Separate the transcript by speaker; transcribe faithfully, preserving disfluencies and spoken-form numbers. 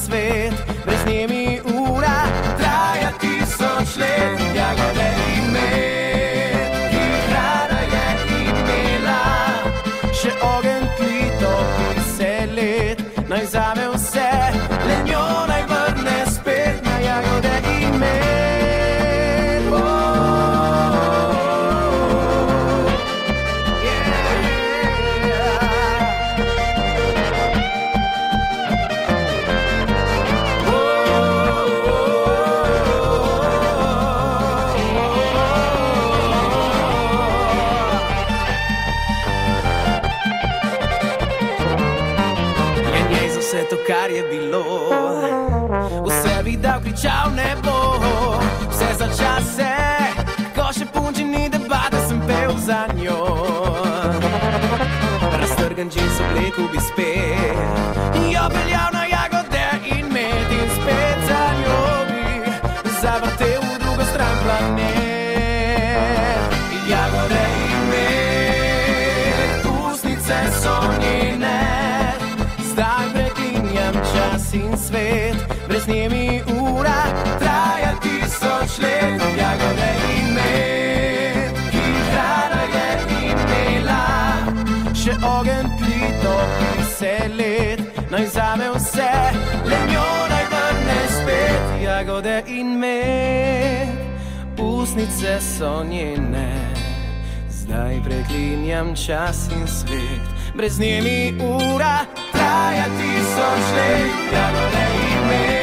Speaker 1: svet, brez nje mi ura traja tisoč let. Jagode in med, ki hrana je imela, še ogenj tlito deset let, naj vzame vse, le njo naj vrne spet na jagode in med. Oh, vse to, kar je bilo, vse bi dal, kričal ne bo, vse za čase, ko še punči ni debate, sem pel za njo. Raztrgan džins obleku bi spet jo peljal na jagode in med, in spet za njo bi zavrtel v drugo stran planet. Jagode in med, usnice so njene, zdaj preklinjam čas in svet, brez nje mi ura traja tisoč let. Jagode in med, ki hrana je imela, še ogenj tlito deset let, naj vzame vse, le njo naj vrne spet. Jagode in med, usnice so njene, zdaj preklinjam čas in svet, brez nje mi ura traja tisoč let. Jagode in med.